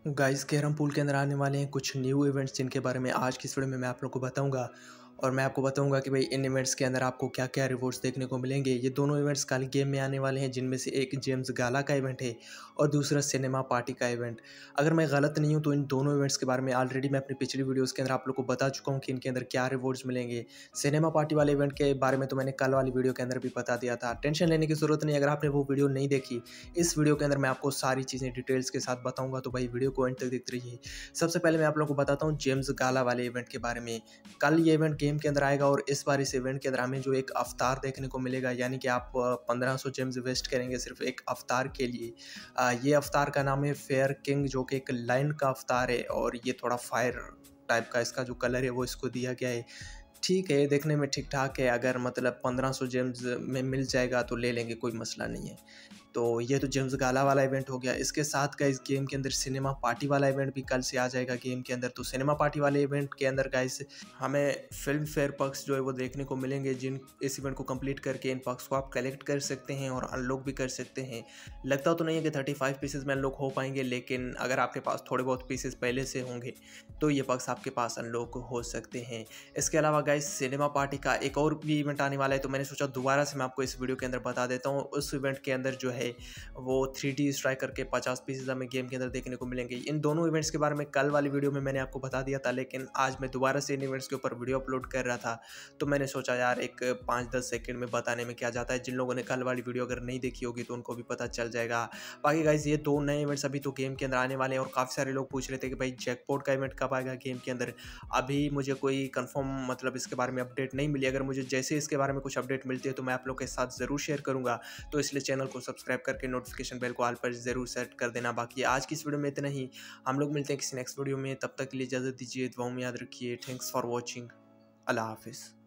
Guys carrom pool के अंदर आने वाले हैं कुछ न्यू इवेंट्स जिनके बारे में आज की इस वीडियो में मैं आप लोग को बताऊंगा। और मैं आपको बताऊंगा कि भाई इन इवेंट्स के अंदर आपको क्या क्या रिवॉर्ड्स देखने को मिलेंगे। ये दोनों इवेंट्स कल गेम में आने वाले हैं, जिनमें से एक जेम्स गाला का इवेंट है और दूसरा सिनेमा पार्टी का इवेंट। अगर मैं गलत नहीं हूं तो इन दोनों इवेंट्स के बारे में ऑलरेडी मैं अपनी पिछली वीडियोज़ के अंदर आप लोग को बता चुका हूँ कि इनके अंदर क्या रिवॉर्ड्स मिलेंगे। सिनेमा पार्टी वाले इवेंट के बारे में तो मैंने कल वाली वीडियो के अंदर भी बता दिया था, टेंशन लेने की ज़रूरत नहीं। अगर आपने वो वीडियो नहीं देखी, इस वीडियो के अंदर मैं आपको सारी चीज़ें डिटेल्स के साथ बताऊंगा, तो भाई वीडियो को एंड तक देखते रहिए। सबसे पहले मैं आप लोगों को बताता हूँ जेम्स गाला वाले इवेंट के बारे में। कल ये इवेंट गेम के अंदर आएगा और इस बार इस इवेंट के अंदर हमें जो एक अवतार देखने को मिलेगा, यानी कि आप 1500 जेम्स वेस्ट करेंगे सिर्फ एक अवतार के लिए। ये अवतार का नाम है फेयर किंग, जो कि एक लाइन का अवतार है और ये थोड़ा फायर टाइप का इसका जो कलर है वो इसको दिया गया है। ठीक है, देखने में ठीक ठाक है। अगर मतलब 1500 जेम्स में मिल जाएगा तो ले लेंगे, कोई मसला नहीं है। तो ये तो जेम्स गाला वाला इवेंट हो गया। इसके साथ का इस गेम के अंदर सिनेमा पार्टी वाला इवेंट भी कल से आ जाएगा गेम के अंदर। तो सिनेमा पार्टी वाले इवेंट के अंदर गाइस हमें फिल्म फेयर पक्स जो है वो देखने को मिलेंगे, जिन इस इवेंट को कंप्लीट करके इन पक्स को आप कलेक्ट कर सकते हैं और अनलॉक भी कर सकते हैं। लगता तो नहीं है कि 35 पीसेस में अनलॉक हो पाएंगे, लेकिन अगर आपके पास थोड़े बहुत पीसेस पहले से होंगे तो ये पक्स आपके पास अनलॉक हो सकते हैं। इसके अलावा गाइस सिनेमा पार्टी का एक और भी इवेंट आने वाला है, तो मैंने सोचा दोबारा से मैं आपको इस वीडियो के अंदर बता देता हूँ। उस इवेंट के अंदर जो है वो 3D स्ट्राइकर के 50 पीसेस हमें गेम के अंदर देखने को मिलेंगे। इन दोनों इवेंट्स के बारे में कल वाली वीडियो में मैंने आपको बता दिया था, लेकिन आज मैं दोबारा से इन इवेंट्स के ऊपर वीडियो अपलोड कर रहा था, तो मैंने सोचा यार एक 5-10 सेकंड में बताने में क्या जाता है। जिन लोगों ने कल वाली वीडियो अगर नहीं देखी होगी तो उनको भी पता चल जाएगा। बाकी गाइज ये दो नए इवेंट्स अभी तो गेम के अंदर आने वाले हैं और काफ़ी सारे लोग पूछ रहे थे कि भाई जैकपॉट का इवेंट कब आएगा गेम के अंदर। अभी मुझे कोई कंफर्म मतलब इसके बारे में अपडेट नहीं मिली। अगर मुझे जैसे इसके बारे में कुछ अपडेट मिलती है तो मैं आप लोग के साथ ज़रूर शेयर करूंगा, तो इसलिए चैनल को सब्सक्राइब करके नोटिफिकेशन बेल को ऑल पर ज़रूर सेट कर देना। बाकी आज की इस वीडियो में इतना ही, हम लोग मिलते हैं किसी नेक्स्ट वीडियो में। तब तक के लिए इजाज़त दीजिए, दुआओं में याद रखिए। Thanks for watching. अल्लाह हाफिज़।